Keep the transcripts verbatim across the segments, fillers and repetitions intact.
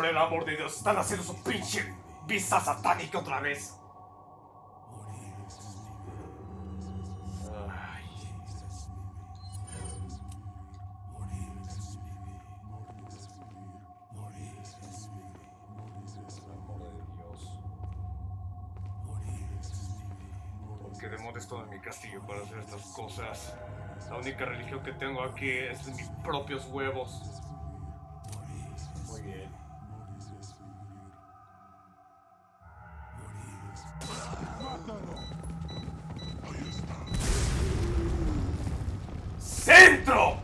por el amor de Dios, están haciendo su pinche vista satánica otra vez. Ay. ¿Por qué demonios todo en mi castillo para hacer estas cosas? La única religión que tengo aquí es de mis propios huevos. Muy bien. ¡Centro!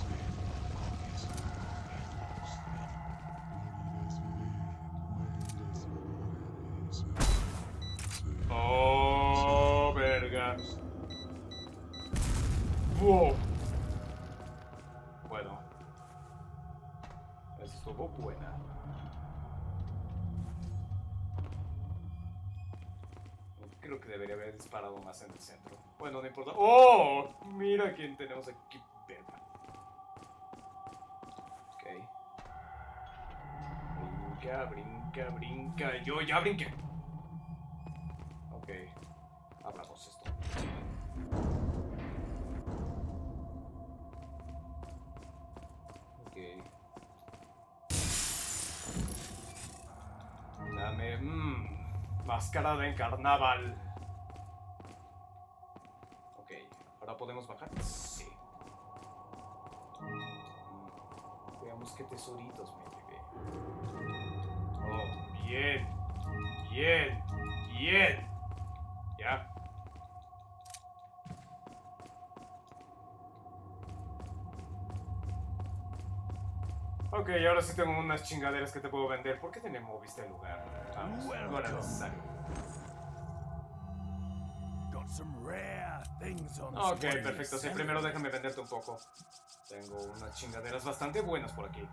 Oh, verga. Wow. Bueno. Eso estuvo buena. Creo que debería haber disparado más en el centro. Bueno, no importa. ¡Oh! Mira quién tenemos aquí. Verga. Ok. Brinca, brinca, brinca. Yo ya brinqué. Ok. Abramos esto. Ok. Dame... Mmm. Máscara en carnaval. Ok. ¿Ahora podemos bajar? Sí. Mm. Veamos qué tesoritos me llevé. Oh, bien. Bien. Bien. Ya. Ok, ahora sí tengo unas chingaderas que te puedo vender. ¿Por qué te moviste el lugar? Vamos, no era necesario. Ok, perfecto. Sí, primero déjame venderte un poco. Tengo unas chingaderas bastante buenas por aquí.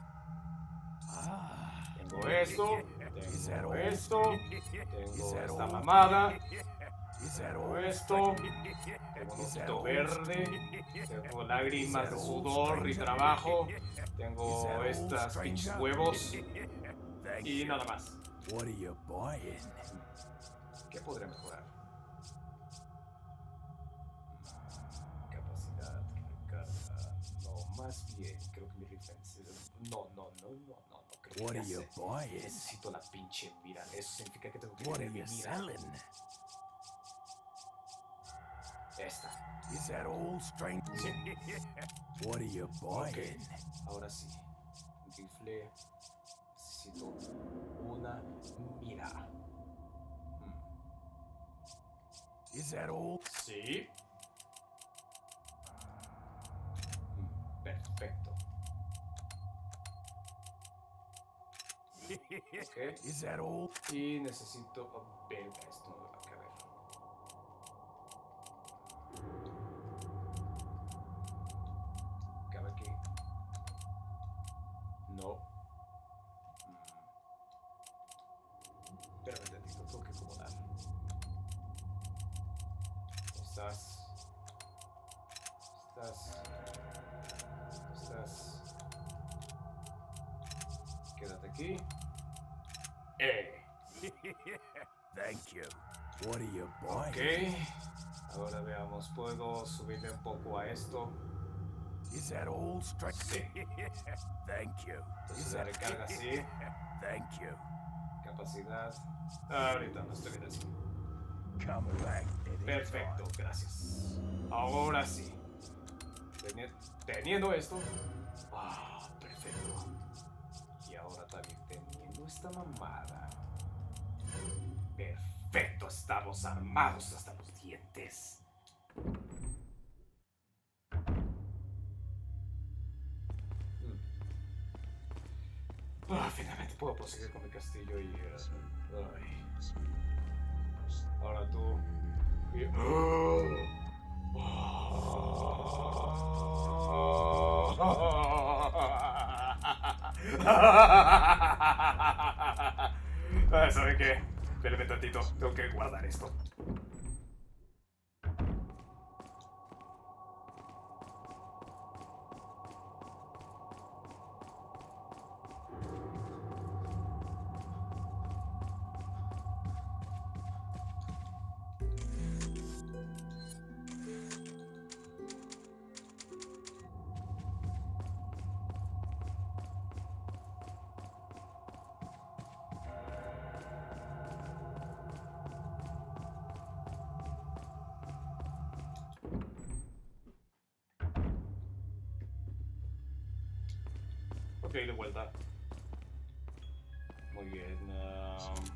Tengo esto, tengo esto, tengo esta mamada, tengo esto, tengo un ojito verde, tengo lágrimas de sudor y trabajo, tengo estas pinches huevos y nada más. ¿Qué podría mejorar? Capacidad, recarga. No, más bien, creo que mi rifle. No, no, no, no, no, no. Creo que ya sé. Necesito la pinche mira. Eso significa que tengo que tener mi mira. Esta. Sí. Ok, ahora sí. Rifle. Necesito una mira. Hmm. Sí. Perfecto. Ok. Y necesito... Oh, verga, esto no me va a caber. ¿Cabe aquí? No. Espérame tantito, tengo que acomodar. Estás... Estás... Estás... Quédate aquí. Eh. Thank you. What are you buying? Ok. Ahora veamos, ¿puedo subirle un poco a esto? Is that all straight? Sí. Thank you. Entonces la recarga así. Thank you. Capacidad. Ahorita no estoy bien así. Come back. Perfecto, gracias. Ahora sí. Teni- Teniendo esto. Ah, perfecto. Y ahora también teniendo esta mamada. Perfecto, estamos armados hasta los dientes. Ah, finalmente puedo proseguir con mi castillo y... Uh, ay. Ahora tú... Y... Ah, ¿saben qué? Espérenme tantito, tengo que guardar esto. de vuelta. Muy bien. Um...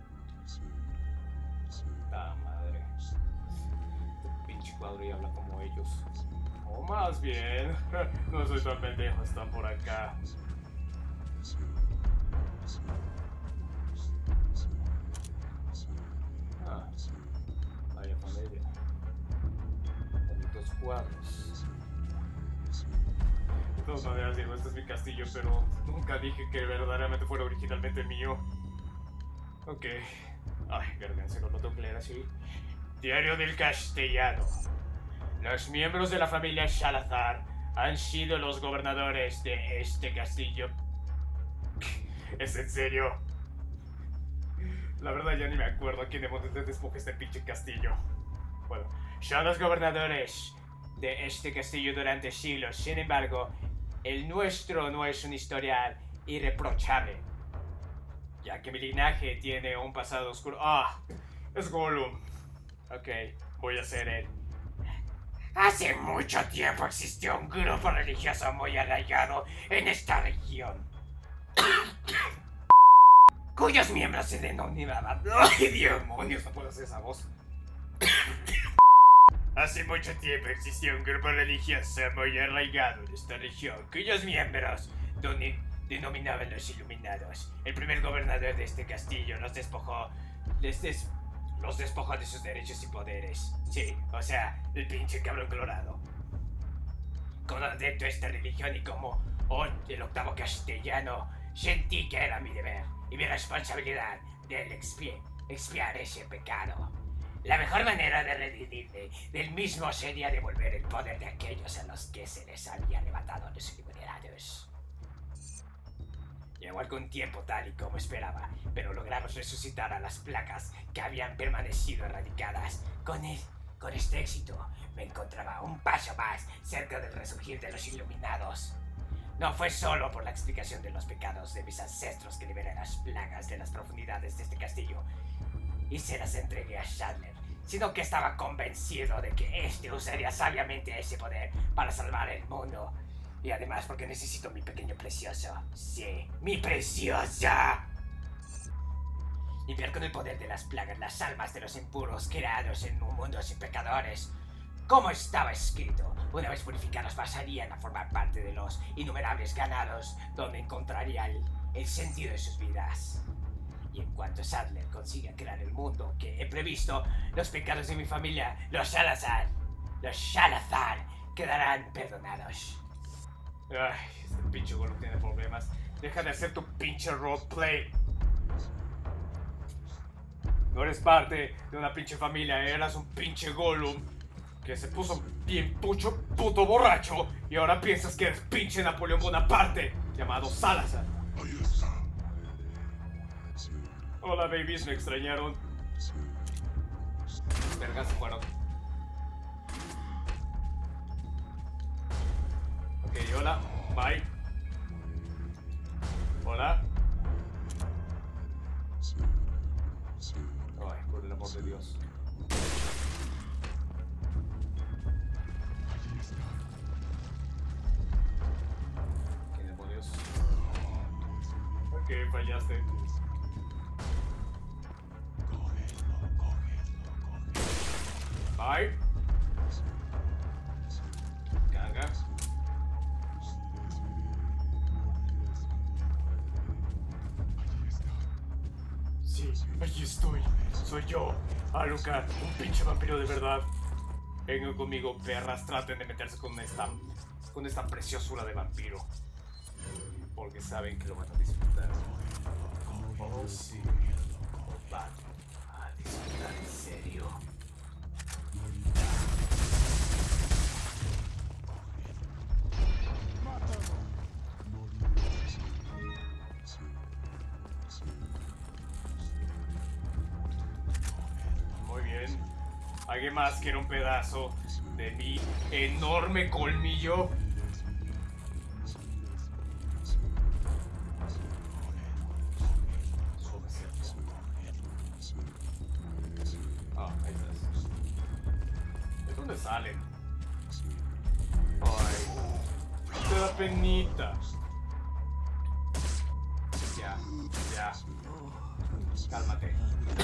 Ah, madre. Este pinche cuadro y habla como ellos. O más bien, no soy tan pendejo, están por acá. Ah, vaya familia. Bonitos cuadros. De todas maneras, digo, este es mi castillo, pero nunca dije que verdaderamente fuera originalmente mío. Ok. Ay, vergüenza, no lo tengo que leer así. Diario del Castellano. Los miembros de la familia Salazar han sido los gobernadores de este castillo. ¿Es en serio? La verdad ya ni me acuerdo a quién demonios le despoja este pinche castillo. Bueno, son los gobernadores de este castillo durante siglos. Sin embargo, el nuestro no es un historial irreprochable, ya que mi linaje tiene un pasado oscuro. ¡Ah! Es Gollum. Ok, voy a ser él. Hace mucho tiempo existió un grupo religioso muy arraigado en esta región, cuyos miembros se denominaban... ¡Ay, demonios! No puedo hacer esa voz. Hace mucho tiempo existió un grupo religioso muy arraigado en esta región, cuyos miembros denominaban los Iluminados. El primer gobernador de este castillo los despojó... Les des... Los despojó de sus derechos y poderes. Sí, o sea, el pinche cabrón colorado. Como adepto a esta religión y como hoy el octavo castellano, sentí que era mi deber y mi responsabilidad de expiar, expiar ese pecado. La mejor manera de redimirme del mismo sería devolver el poder de aquellos a los que se les había arrebatado los Iluminados. Llegó algún tiempo tal y como esperaba, pero logramos resucitar a las placas que habían permanecido erradicadas. Con, el, con este éxito, me encontraba un paso más cerca del resurgir de los Iluminados. No fue solo por la explicación de los pecados de mis ancestros que liberé las plagas de las profundidades de este castillo y se las entregué a Sadler, sino que estaba convencido de que este usaría sabiamente ese poder para salvar el mundo. Y además porque necesito mi pequeño precioso. Sí, mi preciosa. Limpiar con el poder de las plagas las almas de los impuros creados en un mundo sin pecadores. Como estaba escrito, una vez purificados pasarían a formar parte de los innumerables ganados donde encontrarían el, el sentido de sus vidas. Y en cuanto Sadler consiga crear el mundo que he previsto, los pecados de mi familia, los Salazar, los Salazar, quedarán perdonados. Ay, este pinche Gollum tiene problemas. Deja de hacer tu pinche roleplay. No eres parte de una pinche familia, eras un pinche Gollum que se puso bien pucho, puto borracho y ahora piensas que eres pinche Napoleón Bonaparte llamado Salazar. Hola babies, me extrañaron. Vergas se fueron. Ok, hola, bye. Hola. Ay, por el amor de Dios. ¿Qué demonios? Ok, fallaste tú. Bye. Carga. Sí, allí estoy. Soy yo, Alucard, un pinche vampiro de verdad. Vengan conmigo, perras, traten de meterse con esta, con esta preciosura de vampiro. Porque saben que lo van a disfrutar. Oh, sí. Van a disfrutar en serio. Muy bien. ¿Alguien más quiere un pedazo de mi enorme colmillo? Ah, ahí estás. ¿De dónde salen? Ay, te da penita. Ya. Cálmate.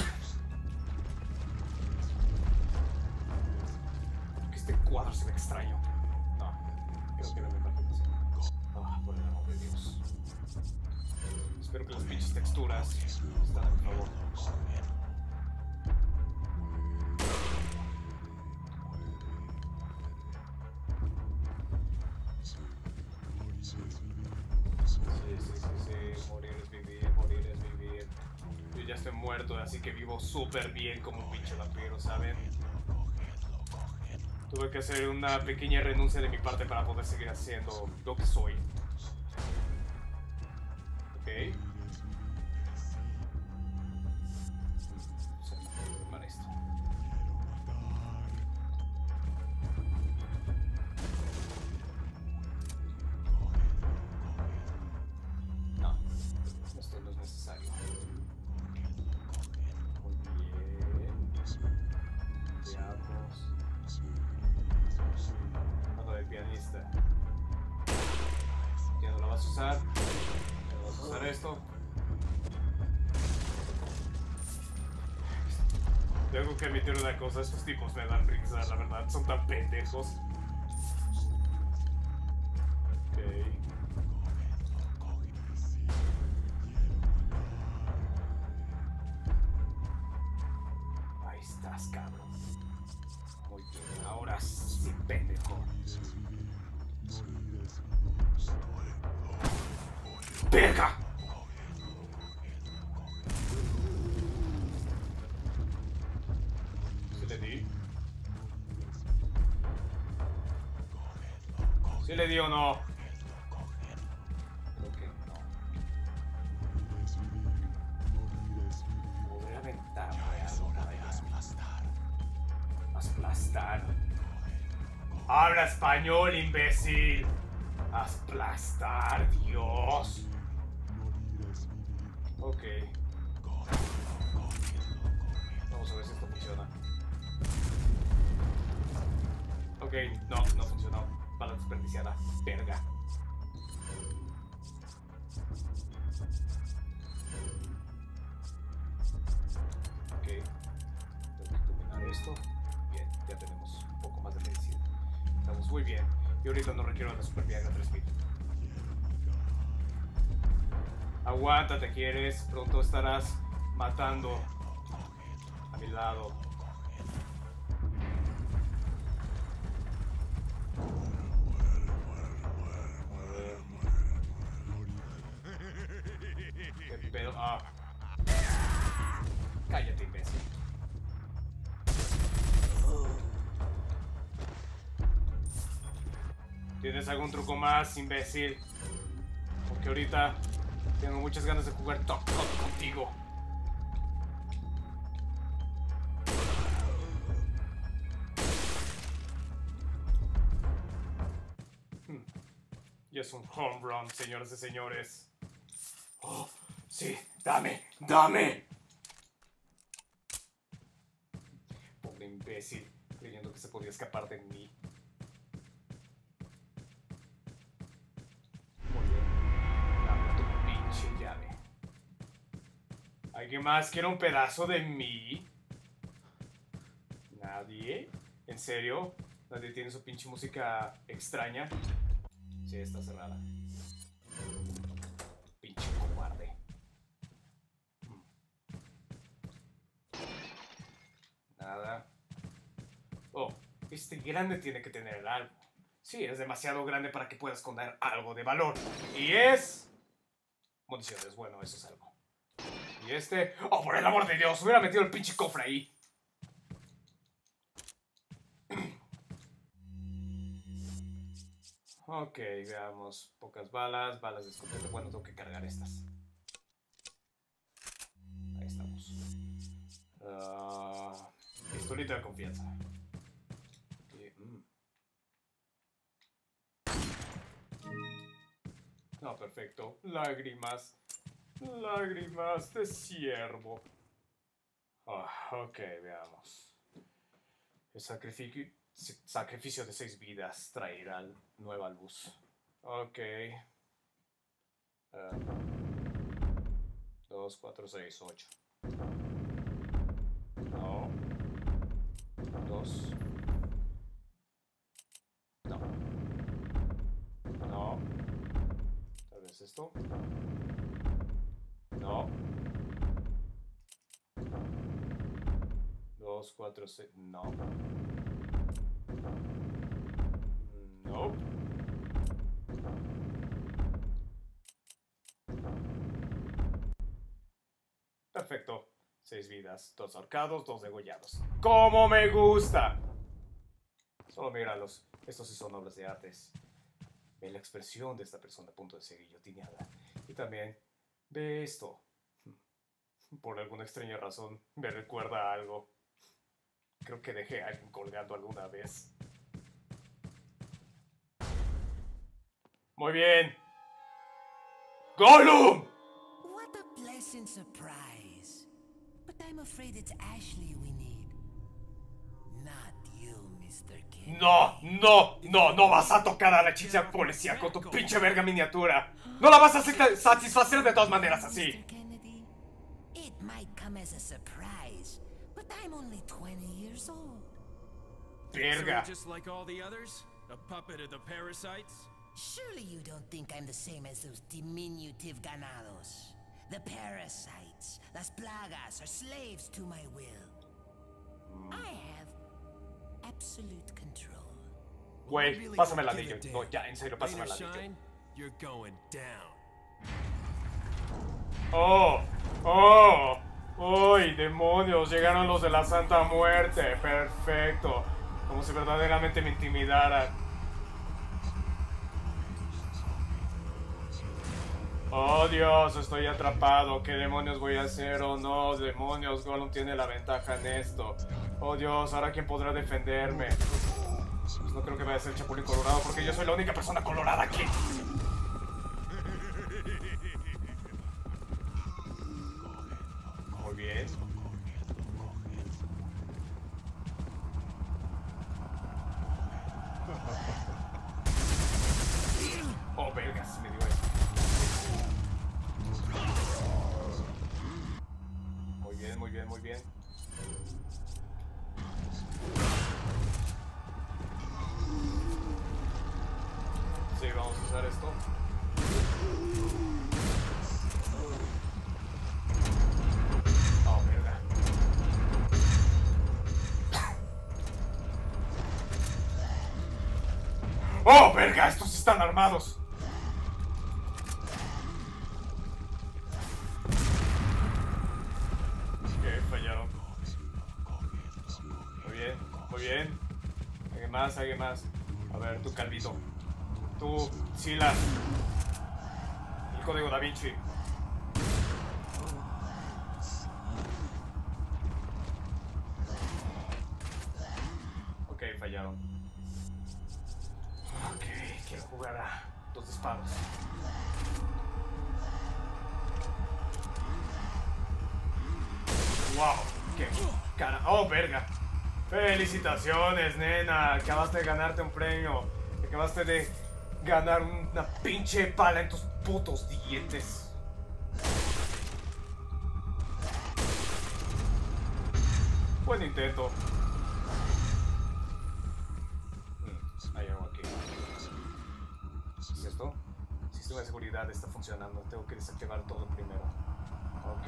Porque este cuadro se ve extraño. No, creo que no me imagino. Ah, por el amor de Dios. Espero que las pinches texturas están a mi favor. Sí, sí, sí, sí. Morir es vivir, morir es vivir. Yo ya estoy muerto, así que vivo súper bien como un pinche vampiro, ¿saben? Tuve que hacer una pequeña renuncia de mi parte para poder seguir haciendo lo que soy. Ok. Vamos a tomar esto. No, esto no es necesario. Muy bien. Veamos. Nota del pianista. Ya no lo vas a usar. Ya no vas a usar esto. Tengo que admitir una cosa, estos tipos me dan risa, la verdad, son tan pendejos. Ok. Ahí estás, cabrón. Muy bien, ahora sí, pendejo. ¡Verga! ¿Sí le di? ¿Sí le di o no? Creo que no. Podría aventarme algo. Aplastar. Habla español, imbécil. Aplastar, Dios. Ok. Vamos a ver si esto funciona. Ok, no, no funcionó. Bala desperdiciada. Verga. Ok. Tengo que combinar esto. Bien, ya tenemos un poco más de medicina. Estamos muy bien. Y ahorita no requiero la Super Viagra tres mil. Aguanta, te quieres. Pronto estarás matando a mi lado. ¿Qué pedo? Ah. Cállate, imbécil. ¿Tienes algún truco más, imbécil? Porque ahorita tengo muchas ganas de jugar Top Cut contigo. Hmm. Y es un home run, señoras y señores. Oh, sí, dame, dame. Pobre imbécil, creyendo que se podía escapar de mí. Muy bien, dame tu pinche llave. ¿Alguien más quiere un pedazo de mí? ¿Nadie? ¿En serio? ¿Nadie tiene su pinche música extraña? Sí, está cerrada. Pinche cobarde. Nada. Oh, este grande tiene que tener algo. Sí, es demasiado grande para que pueda esconder algo de valor. Y es... municiones, bueno, eso es algo. Y este... ¡Oh, por el amor de Dios! Hubiera metido el pinche cofre ahí. Ok, veamos. Pocas balas, balas de escopeta. Bueno, tengo que cargar estas. Ahí estamos. Uh, pistolita de confianza. Okay, mm. No, perfecto. Lágrimas. Lágrimas de ciervo. Oh, ok, veamos. El sacrificio, sacrificio de seis vidas traerá nueva luz. Ok. Uh, dos, cuatro, seis, ocho. No. dos. No. No. Tal vez esto. No. dos, cuatro, seis. No. No. Perfecto. Seis vidas, dos ahorcados, dos degollados. ¡Cómo me gusta! Solo míralos. Estos sí son obras de artes. Ve la expresión de esta persona a punto de ser guillotinada. Y también ve esto. Por alguna extraña razón me recuerda a algo. Creo que dejé a alguien colgando alguna vez. Muy bien. ¡Gollum! What a pleasant surprise. But I'm afraid it's Ashley we need. Not you, mister Kennedy. No, no, no, no vas a tocar a la chica policía con tu pinche verga miniatura. No la vas a satisfacer de todas maneras así. mister Kennedy, it might come as a surprise, but I'm only twenty years old. Verga. So just like all the others? A puppet of the parasites? Surely you don't think I'm the same as those diminutive ganados. The parasites, las plagas, are slaves to my will. I have absolute control. Güey, pásame la anillo. No, ya, en serio, pásame la anillo. You're going down. Oh, oh, ¡ay, demonios! Llegaron los de la Santa Muerte. Perfecto. Como si verdaderamente me intimidaran. Oh Dios, estoy atrapado. ¿Qué demonios voy a hacer? Oh no, demonios, Gollum tiene la ventaja en esto. Oh Dios, ¿ahora quién podrá defenderme? Pues no creo que vaya a ser Chapulín Colorado porque yo soy la única persona colorada aquí. Muy bien. Oh, vergas, me dio eso. Muy bien, muy bien, muy bien. Sí, vamos a usar esto. Oh, verga. Oh, verga, estos están armados. Fallaron. Muy bien, muy bien. Alguien más, alguien más. A ver, tú, Calvito. Tú, Silas. El código Da Vinci. Ok, fallaron. Ok, quiero jugar a dos disparos. Wow, qué cara. Oh, verga. Felicitaciones, nena. Acabaste de ganarte un premio. Acabaste de ganar una pinche pala en tus putos dientes. Buen intento. Hmm, hay algo aquí. ¿Y esto? El sistema de seguridad está funcionando. Tengo que desactivar todo primero. Ok.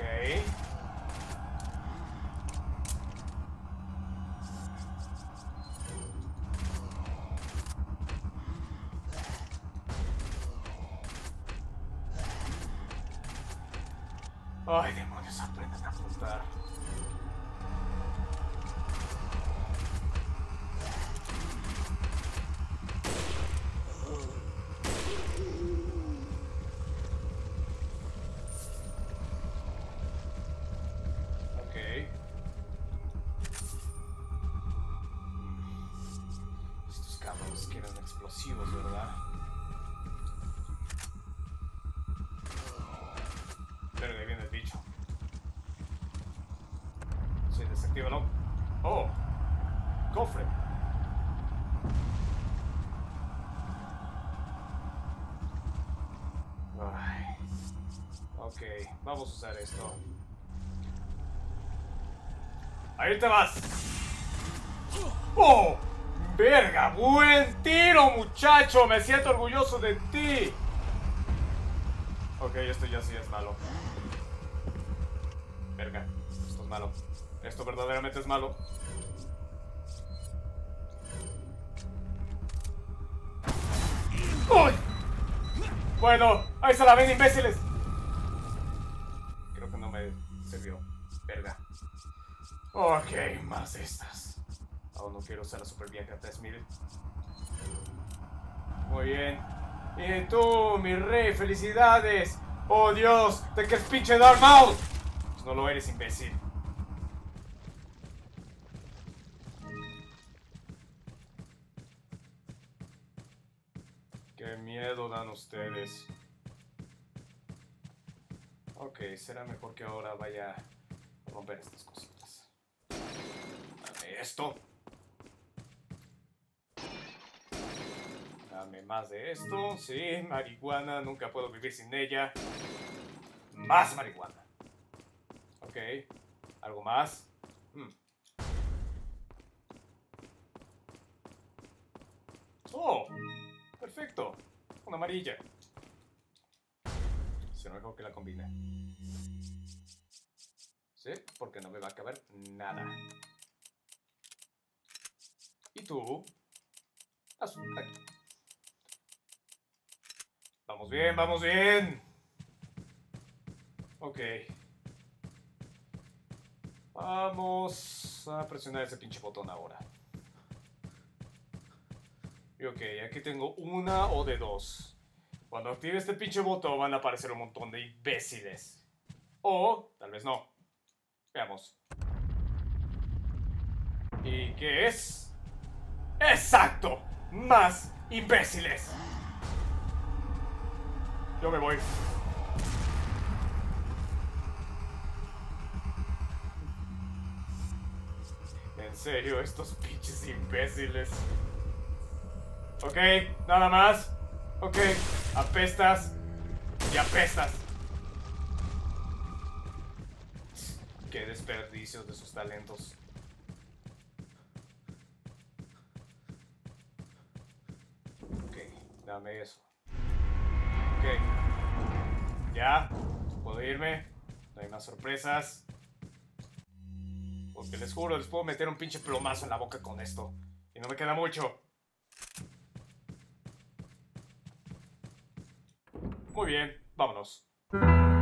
Ay, demonios, aprendan a apuntar. Ok. Estos cabrones que eran explosivos, ¿verdad? Pero ahí viene el bicho. Sí, desactívalo. Oh, cofre. Ay. Ok. Ok, vamos a usar esto. Ahí te vas. ¡Oh! ¡Verga! ¡Buen tiro, muchacho! Me siento orgulloso de ti. Ok, esto ya sí es malo. Verga, esto es malo. Esto verdaderamente es malo. ¡Uy! Bueno, ahí se la ven, imbéciles. Creo que no me sirvió. Verga. Ok, más de estas. Aún no quiero usar la super vieja tres mil. Muy bien. Y tú, mi rey, felicidades. Oh Dios, ¿de qué es pinche Darth Maul? Pues no lo eres, imbécil. Qué miedo dan ustedes. Ok, será mejor que ahora vaya a romper estas cositas. Dame esto. Dame más de esto. Sí, marihuana, nunca puedo vivir sin ella. Más marihuana. Ok, ¿algo más? Hmm. Oh, perfecto. Una amarilla. Será mejor que la combine. Sí, porque no me va a caber nada. ¿Y tú? Azul, aquí. Vamos bien, vamos bien. Ok. Vamos a presionar ese pinche botón ahora. Y ok, aquí tengo una o de dos. Cuando active este pinche botón van a aparecer un montón de imbéciles. O tal vez no. Veamos. ¿Y qué es? ¡Exacto! ¡Más imbéciles! Yo me voy. En serio, estos pinches imbéciles. Ok, nada más. Ok, apestas y apestas. Qué desperdicio de sus talentos. Ok, dame eso. Ok. Ya, puedo irme. No hay más sorpresas. Porque les juro, les puedo meter un pinche plomazo en la boca con esto. Y no me queda mucho. Muy bien, vámonos.